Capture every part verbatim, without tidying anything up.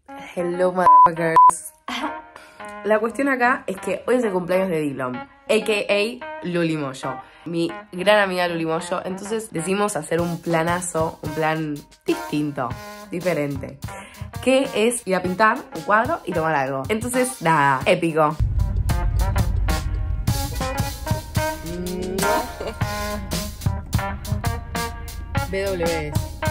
Hello, motherfuckers. La cuestión acá es que hoy es el cumpleaños de Dylan, a k a. Luli Moyo, mi gran amiga Luli Moyo. Entonces decidimos hacer un planazo, un plan distinto, diferente, que es ir a pintar un cuadro y tomar algo. Entonces, nada, épico. B W S.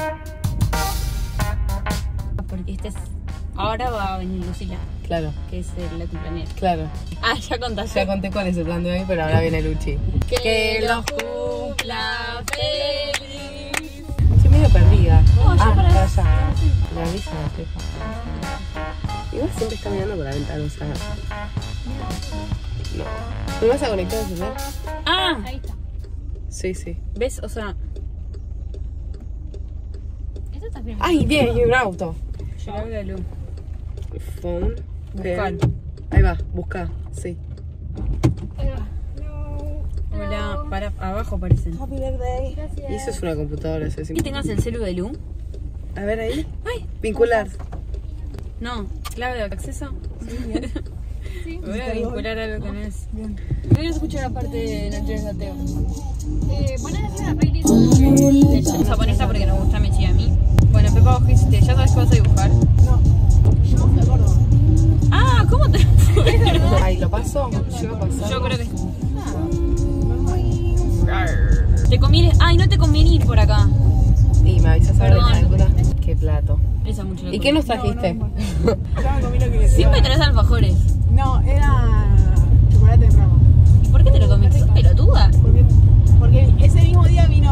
Porque este es... Ahora va a venir Lucila. Claro. Que es el, la cumpleañera. Claro. Ah, ya contaste. Ya conté cuál es el plan de hoy, pero ahora viene Luchi. Que, que los cumpla feliz. Estoy medio perdida. No, ah, para para allá. Me avisa, Estefa. Igual siempre está mirando por la ventana, o sea... No. ¿Me vas a conectar el celular? Ah, ahí está. Sí, sí. ¿Ves? O sea... ¿Esto está bien? ¡Ay, bien! Y un auto. Yo hablo a Lu. Phone. Buscar. Ahí va, busca, sí. Hola, para abajo aparecen. Happy birthday. Gracias. Y eso es una computadora, eso es ¿Y tengas el celu de Lu? A ver ahí. Ay, vincular. No, clave de acceso. Sí, bien. Sí. Me voy a vincular algo con eso. Bien. Voy a escuchar la parte de Noche de Ateo. Eh, ¿Pones a hacer una playlist? De japonesa porque nos gusta Mechi y a mí. Bueno, Pepa, vos qué hiciste, ¿ya sabes qué vas a dibujar? No. Yo me acuerdo. Ah, ¿cómo te fue? Ay, ¿lo paso? Yo lo paso. Yo creo que... Te conviene... Ay, no te conviene ir por acá. Y me avisas ahora Perdón. de calcula. Qué plato. Esa es mucho. ¿Y qué nos trajiste? No, no, no. Ya me comí lo que le Siempre traes alfajores. No, era chocolate en rama. ¿Y por qué te lo comiste? ¿Sos pelotuda? Porque, porque ese mismo día vino...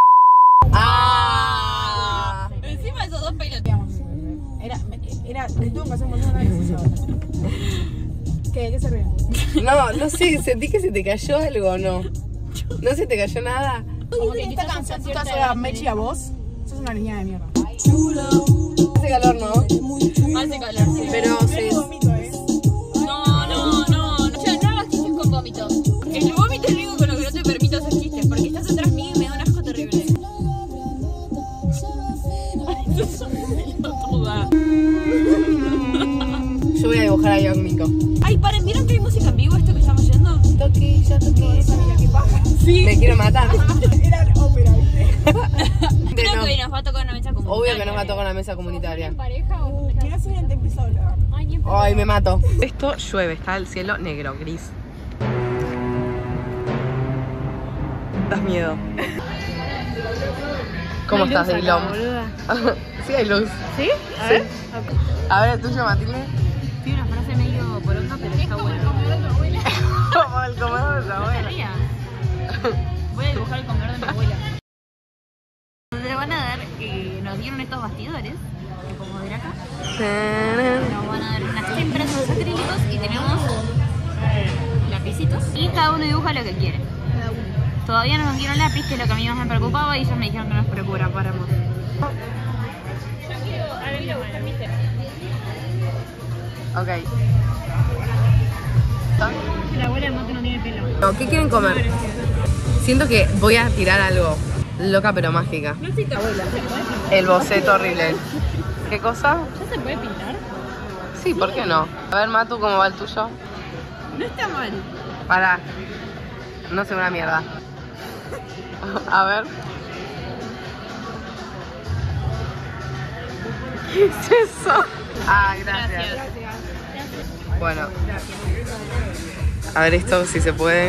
¡Ah! Encima esos dos pelotudos. Era... Era... Le tuvo que hacer un montón de análisis ahora. ¿Qué? ¿Qué se ríe? No, no sé, sentí que se te cayó algo o no. ¿No se te cayó nada? Como que esta canción tú estás ahora Mechi a vos. Sos una niña de mierda. Hace calor, ¿no? Hace calor, sí. Pero Pero sí. es vomito, ¿eh? No, no, no. No, ya, no hagas chistes con vómito. El vómito es lo único con lo que no te permito hacer chistes. Porque estás atrás mío y me da un asco terrible. Ay, sos una pelotuda. Yo voy a dibujar a Young Miko. Ay, paren, ¿vieron que hay música en vivo esto que estamos yendo? Toqui, ya toqué. Esa niña que paja. Sí. Me quiero matar. Era ópera, ¿viste? Creo no. que nos va a tocar una mesa comunitaria. Obvio que nos va a tocar la mesa comunitaria. ¿En pareja o no? Mirá si bien te empezó a hablar. Ay, ni en Ay, me mato. Esto llueve, está el cielo negro, gris. Das miedo. ¿Cómo estás, Dylan? Sí, hay luz. ¿Sí? A ver. A ver, el tuyo, Matilde. Tiene una frase medio poronga, pero está buena. Como el comedor de la abuela. Voy a dibujar el comedor de mi abuela. Le van a dar, eh, nos dieron estos bastidores, que como ver acá, nos van a dar unas témperas, unos acrílicos y tenemos lapicitos. Y cada uno dibuja lo que quiere. Todavía no nos dieron lápiz, que es lo que a mí más me preocupaba, y ellos me dijeron que nos preocupáramos. Yo quiero, a ver, buscar mi tema. Ok. La abuela del monte no tiene pelo. No, ¿qué quieren comer? Siento que voy a tirar algo loca pero mágica. No sé, abuela, ¿se puede pintar? El boceto horrible. ¿Qué cosa? ¿Ya se puede pintar? Sí, ¿por qué no? A ver, Matu, ¿cómo va el tuyo? No está mal. Para. No sé, una mierda. A ver. ¿Qué es eso? Ah, gracias. Gracias. Bueno. A ver esto, si se puede.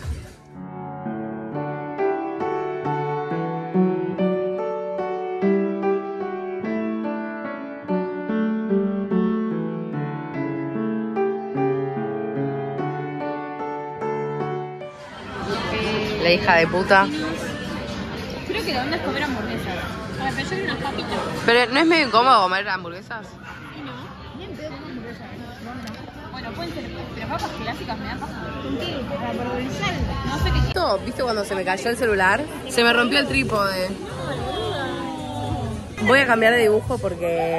La hija de puta. Creo que la onda es comer hamburguesas. A ver, pero yo quiero unas papitas. Pero ¿no es medio incómodo comer hamburguesas? Sí, ¿no? Bien pedo comer hamburguesas. Bueno, pueden ser, pero papas clásicas me dan paja. ¿Con qué? Para progresar. No sé qué. Esto, ¿viste cuando se me cayó el celular? Se me rompió el trípode. Voy a cambiar de dibujo porque...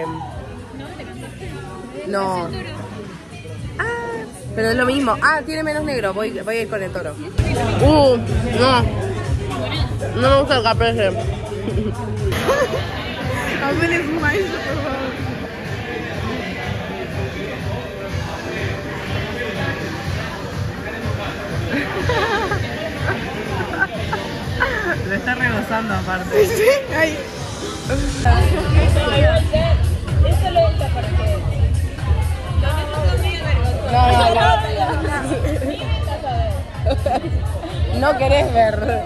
No. Ah, pero es lo mismo. Ah, tiene menos negro. Voy, voy a ir con el toro. Uh, no. No me gusta el caprese. A ver, es un maestro, por favor. pasando aparte. Sí, ay. Eso lo usa para que. No, no, no. No querés ver.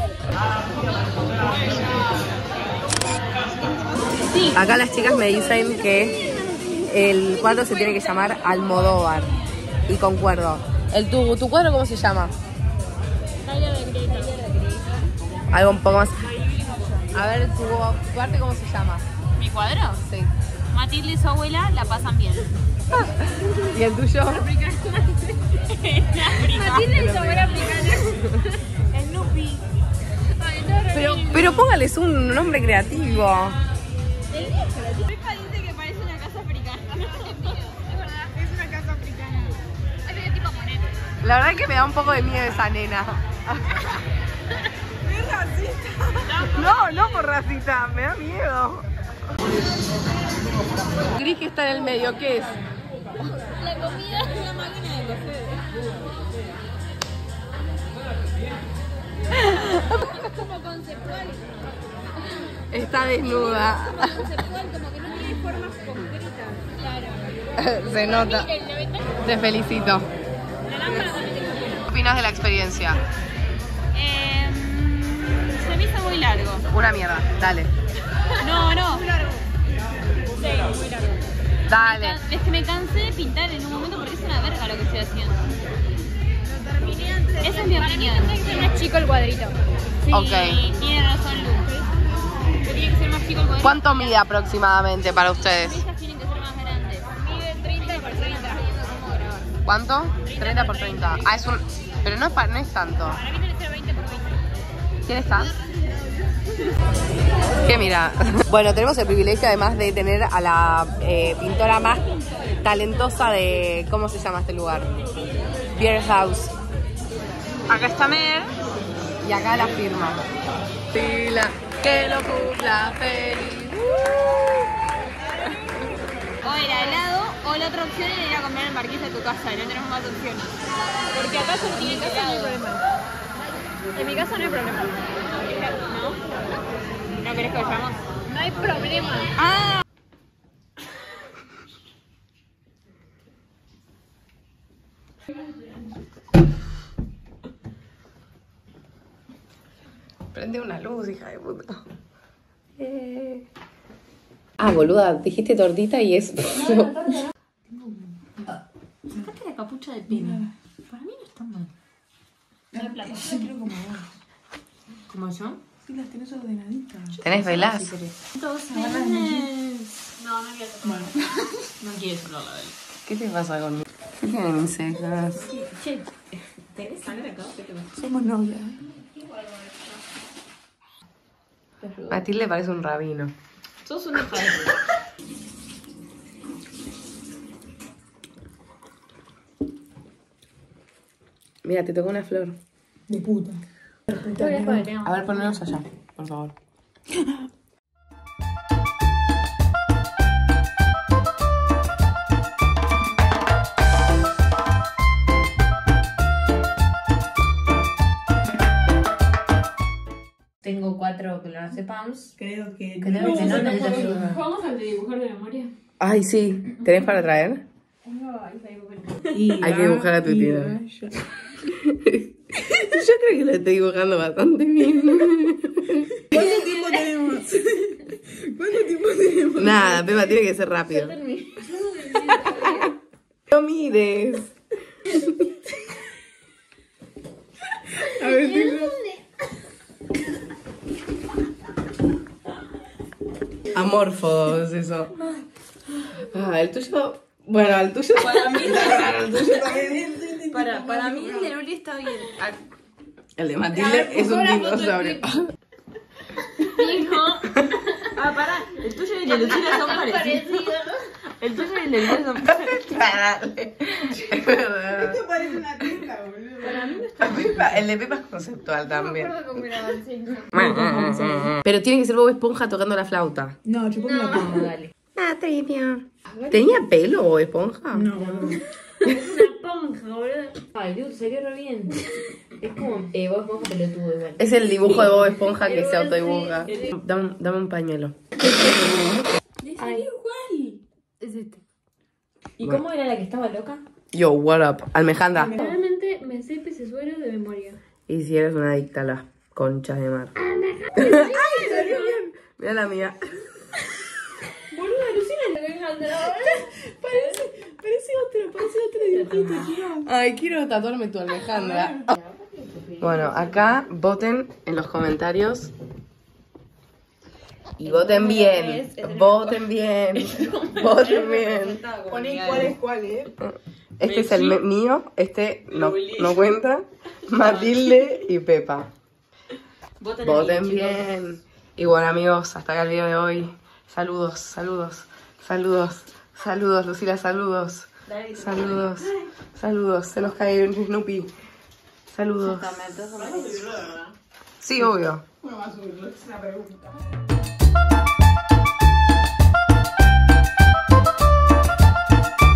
Acá las chicas me dicen que el cuadro se tiene que llamar Almodóvar. Y concuerdo. El, tu, ¿Tu cuadro cómo se llama? Algo un poco más. A ver, tu, tu arte cómo se llama. ¿Mi cuadro? Sí. Matilde y su abuela la pasan bien. ¿Y el tuyo? Matilde y su abuela africana. El Nupi. Pero, pero póngales un nombre creativo. El viejo, la tipa dice que parece una casa africana. Es verdad, es una casa africana. Así que tipo poner. La verdad es que me da un poco de miedo esa nena. Es racista. No, no por racista, me da miedo. Gris que está en el medio, ¿qué es? La comida es una máquina de coser. Como conceptual. Está desnuda. Conceptual, como que no tiene formas concretas. Claro. Se nota. Miren, la ventana. Te felicito. La lámpara también te coser. ¿Qué opinas de la experiencia? Eh, se me hizo muy largo. Una mierda, dale. No, no. Muy largo. Sí, muy largo. Dale. Es que me cansé de pintar en un momento porque es una verga lo que estoy haciendo. Lo terminé antes. Esa es mi opinión. Tiene que ser más chico el cuadrito. Sí, Ok. tiene razón Lu. Tiene que ser más chico el cuadrito. ¿Cuánto mide aproximadamente para ustedes? Las mesas tienen que ser más grandes. Mide treinta por treinta. ¿Cómo grabar? ¿Cuánto? treinta por treinta. Ah, es un... Pero no es, pa... no es tanto. Para mí tiene que ser veinte por veinte. ¿Quién está? ¿Qué mira? Bueno, tenemos el privilegio además de tener a la eh, pintora más talentosa de... ¿Cómo se llama este lugar? Beer House. Acá está Mer. Y acá la firma. Pila, que lo cumpla feliz. O era helado o la otra opción era ir a comer en Marqués a tu casa. Y no tenemos más opciones. Porque acá solo tiene que helado. En mi casa no hay problema. ¿No? ¿No querés que vayamos? No hay problema. ¡Ah! Prende una luz, hija de puta. Eh. Ah, boluda, dijiste tortita y es... Sacate la capucha de pena. Para mí no está mal. No hay plata. Yo quiero como vos. ¿Como yo? Sí, las tenés ordenaditas. ¿Tenés velas? Todos agarran No, no quiero tocarla. No quiero tocarla de él. ¿Qué te pasa conmigo? ¿Qué tienen mis cejas? Che, ¿tenés sangre acá? ¿Qué te pasa? Somos novias. Matilde parece un rabino. Sos una hija de puta. Mira, te tocó una flor. De puta. A ver, poneros allá, por favor. Tengo cuatro clorazepams. Creo que... Creo que no te ayuda. ¿Vamos a dibujar de memoria? Ay, sí. ¿Tenés para traer? Y Hay que dibujar a tu tía. Yo creo que lo estoy dibujando bastante bien. ¿Cuánto tiempo tenemos? ¿Cuánto tiempo tenemos? Nada, Pepa, tiene que ser rápido. No mires. A ver, digo. Amorfos, eso. Ah, el tuyo... Bueno, el tuyo... Para mí, el tuyo también. para, para mí el de Luli está bien. El de Matilde es un dinosaurio. Hijo. Ah, pará. El tuyo y el de Lucila son parecidos. El tuyo y el de Lucila son parecidos. Dale. Es verdad. Esto parece una tela, boludo. Para mí no está Pepa- el de Pepa es conceptual también. con grabación. Pero tiene que ser Bob Esponja tocando la flauta. No, chupame la palma. Dale. Ah, trivia. ¿Tenía pelo Bob Esponja? No, boludo. Una Esponja, boludo. Ay, dude, salió re bien. Es como eh, vos vos pelotudo igual. Es el dibujo de Bob Esponja que se autodibuja. Dame, un- dame un pañuelo. Le salió igual. Es este. ¿Y cómo era la que estaba loca? Yo, what up? Almejandra. Realmente me sé pecesuelo de memoria. Y si eres una adicta a las conchas de mar. ¡Ay, salió bien! Mira la mía. Boluda, Lucina. Parece, parece otro, parece otro dibujito, quiero. Ay, quiero tatuarme tu Almejandra. Bueno, acá voten en los comentarios. Y voten bien. Voten bien. Voten bien. Poné cuál es cuál, eh. Este es el me- mío. Este no, no cuenta. Matilde y Pepa. Voten, Voten ahí, chicos. bien. Y bueno, amigos, hasta acá el video de hoy. Saludos, saludos, saludos, saludos, Lucila, saludos. Saludos, saludos. Se nos cae un Snoopy. Saludos. Sí, obvio. Bueno, va a subirlo, es una pregunta.